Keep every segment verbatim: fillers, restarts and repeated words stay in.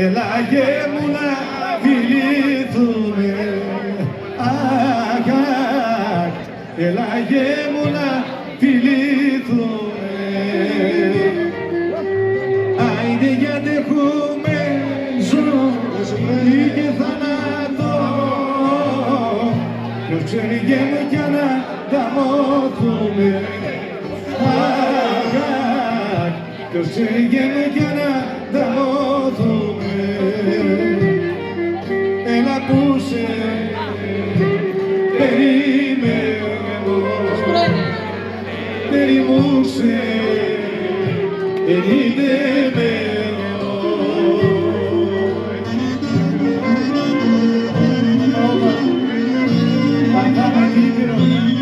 έλα γε μου να φιληθούμε, αχ, έλα γε μου να φιληθούμε. Άιντε γιατί έχουμε ζωή και θάνατο, ποιος ξέρει γε μου κι να ταμώθουμε, αχ, ποιος ξέρει γε μου κι να ταμώθουμε. Έλα που σε περιμένω, περιμούσε, ενίδεμένο. Παντάμα κύριο.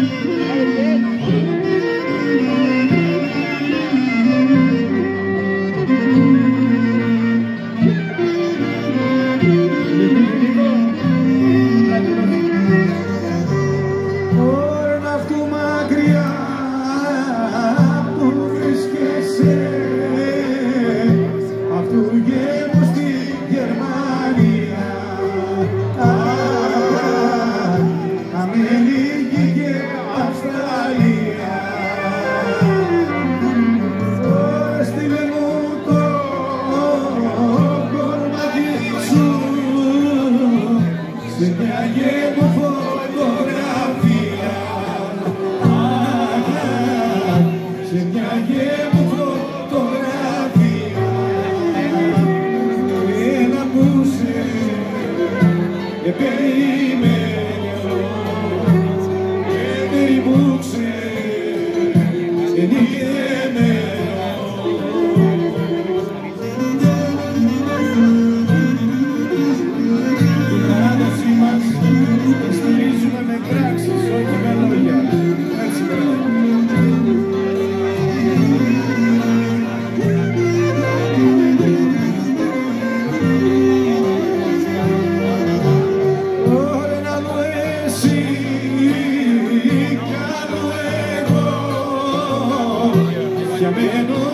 Σε μια γέμο φωτογραφία, σε μια γέμο φωτογραφία, ένα που σε περιμένω, περιμούσε, ενίδεμένο. Στηρίζουμε με πράξεις, όχι με λόγια. Έτσι Ωραία να μου εσύ, κάνω εγώ, για μένα